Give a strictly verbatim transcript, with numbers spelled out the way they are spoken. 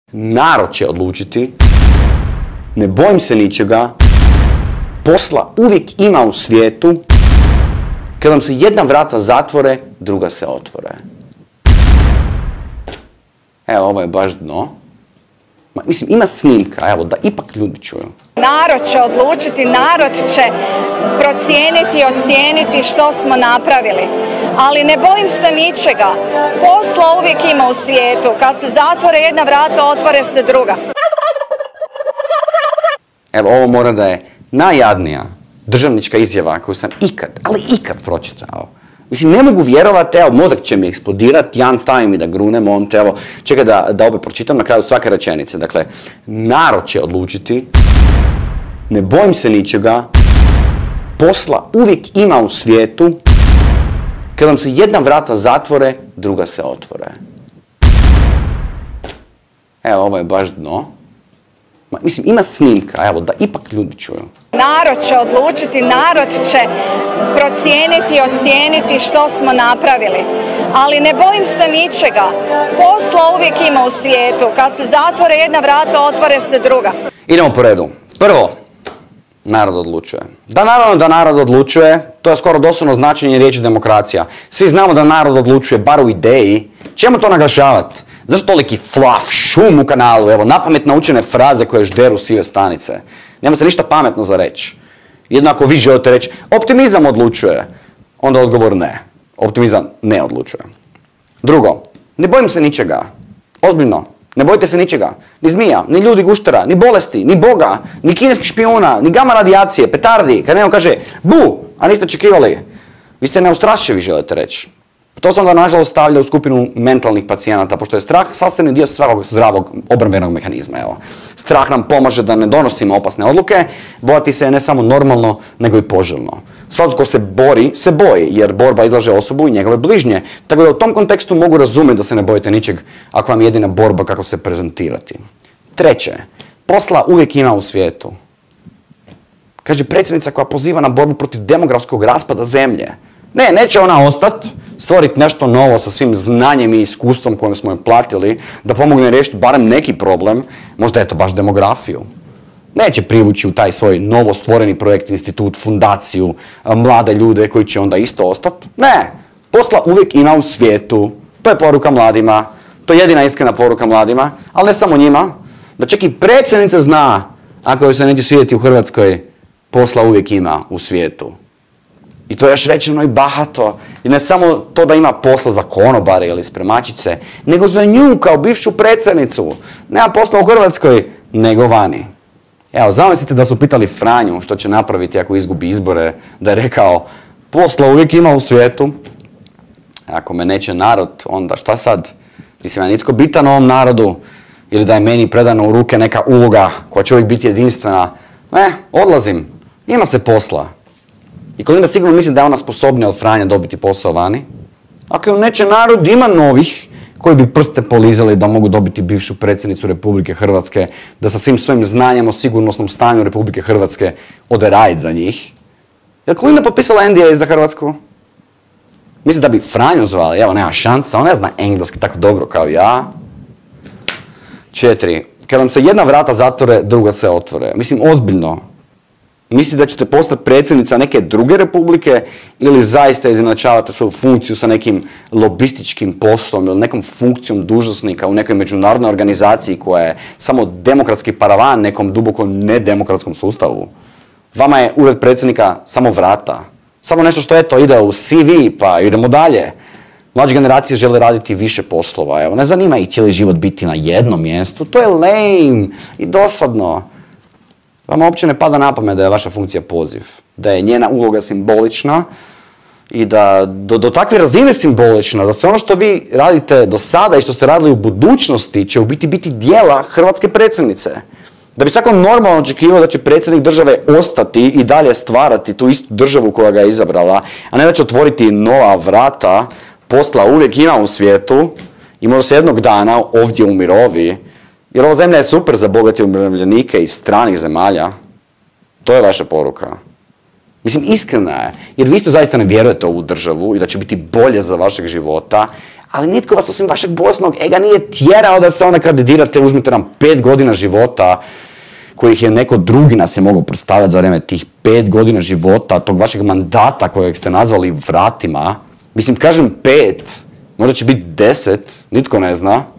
Narod će odlučiti, ne bojim se ničega, posla uvijek ima u svijetu, kad vam se jedna vrata zatvore, druga se otvore. Evo, ovo je baš dno. Ma, mislim, ima snimka, evo, da ipak ljudi čuju. Narod će odlučiti, narod će procijeniti i ocijeniti što smo napravili. Ali ne bojim se ničega. Posla uvijek ima u svijetu. Kad se zatvore jedna vrata, otvore se druga. Evo, ovo mora da je najjadnija državnička izjava koju sam ikad, ali ikad pročitao. Mislim, ne mogu vjerovati, evo, mozak će mi eksplodirati, Jan, stavi mi da grunem, on te, evo, čekaj da, da opet pročitam na kraju svake rečenice. Dakle, narod će odlučiti, ne bojim se ničega, posla uvijek ima u svijetu, kad vam se jedna vrata zatvore, druga se otvore. Evo, ovo je baš dno. Ma, mislim, ima snimka, evo, da ipak ljudi čuju. Narod će odlučiti, narod će procijeniti i ocijeniti što smo napravili. Ali ne bojim se ničega. Posla uvijek ima u svijetu. Kad se zatvore jedna vrata, otvore se druga. Idemo po redu. Prvo, narod odlučuje. Da, naravno da narod odlučuje, to je skoro doslovno značenje riječi demokracija. Svi znamo da narod odlučuje, bar u ideji. Čemu to naglašavati? Zašto toliki fluff, šum u kanalu, evo, napamet naučene fraze koje žderu sive stanice? Nema se ništa pametno za reći. Jedno ako vi želite reći, optimizam odlučuje, onda odgovor ne. Optimizam ne odlučuje. Drugo, ne bojim se ničega. Ozbiljno, ne bojite se ničega. Ni zmija, ni ljudi guštera, ni bolesti, ni Boga, ni kineskih špijuna, ni gama radijacije, petardi. Kad neko kaže bu, a niste očekivali. Vi ste neustrašivi, želite reći. To se onda nažalost stavlja u skupinu mentalnih pacijenata, pošto je strah sastavni dio svakog zdravog obrambenog mehanizma. Evo. Strah nam pomaže da ne donosimo opasne odluke, bojati se je ne samo normalno, nego i poželjno. Svatko ko se bori, se boji, jer borba izlaže osobu i njegove bližnje. Tako da u tom kontekstu mogu razumjeti da se ne bojite ničeg, ako vam je jedina borba kako se prezentirati. Treće, posla uvijek ima u svijetu. Kaže predsjednica koja poziva na borbu protiv demografskog raspada zemlje. Ne, neće ona ostati, stvoriti nešto novo sa svim znanjem i iskustvom kojim smo joj platili, da pomogne riješiti barem neki problem, možda je to baš demografiju. Neće privući u taj svoj novo stvoreni projekt, institut, fundaciju, mlade ljude koji će onda isto ostati. Ne, posla uvijek ima u svijetu, to je poruka mladima, to je jedina iskrena poruka mladima, ali ne samo njima, da čak i predsjednica zna, ako joj se neće svidjeti u Hrvatskoj, posla uvijek ima u svijetu. I to je još rečeno i bahato. I ne samo to da ima posla za konobare ili spremačice, nego za nju kao bivšu predsjednicu. Nema posla u Hrvatskoj, nego vani. Evo, zamislite da su pitali Franju što će napraviti ako izgubi izbore, da je rekao posla uvijek ima u svijetu. Ako me neće narod, onda šta sad? Mislim, je nitko bitan ovom narodu ili da je meni predana u ruke neka uloga koja će uvijek biti jedinstvena. Ne, odlazim. Ima se posla. I Kolinda sigurno misli da je ona sposobnija od Franja dobiti posao vani. Ako joj neće narod, ima novih koji bi prste polizali da mogu dobiti bivšu predsjednicu Republike Hrvatske, da sa svim svojim znanjem o sigurnosnom stanju Republike Hrvatske ode raditi za njih. Je li Kolinda potpisala N D A za Hrvatsku? Mislim da bi Franju zvali, evo nema šansa, on ne zna engleski tako dobro kao ja. Četiri. Kad vam se jedna vrata zatvore, druga se otvore. Mislim, ozbiljno. Mislite da ćete postati predsjednica neke druge republike ili zaista izjednačavate svoju funkciju sa nekim lobističkim poslom ili nekom funkcijom dužnosnika u nekoj međunarodnoj organizaciji koja je samo demokratski paravan nekom duboko nedemokratskom sustavu? Vama je ured predsjednika samo vrata. Samo nešto što eto ide u C V pa idemo dalje. Mlađe generacije žele raditi više poslova. Evo, ne zanima ih cijeli život biti na jednom mjestu. To je lame i dosadno. Vama uopće ne pada na pamet da je vaša funkcija poziv, da je njena uloga simbolična i da do, do takve razine simbolična, da sve ono što vi radite do sada i što ste radili u budućnosti će u biti biti dijela hrvatske predsjednice. Da bi svako normalno očekivao da će predsjednik države ostati i dalje stvarati tu istu državu koja ga je izabrala, a ne da će otvoriti nova vrata, posla uvijek ima u svijetu i možda se jednog dana ovdje umirovi. Jer ova zemlja je super za bogate umirovljenike iz stranih zemalja. To je vaša poruka. Mislim, iskrena je. Jer vi isto zaista ne vjerujete u ovu državu i da će biti bolje za vašeg života, ali nitko vas osim vašeg bolesnog ega nije tjerao da se onda kandidirate, uzmite nam pet godina života kojih je neko drugi nas je mogao predstavljati za vrijeme tih pet godina života, tog vašeg mandata kojeg ste nazvali vratima. Mislim, kažem pet, možda će biti deset, nitko ne zna.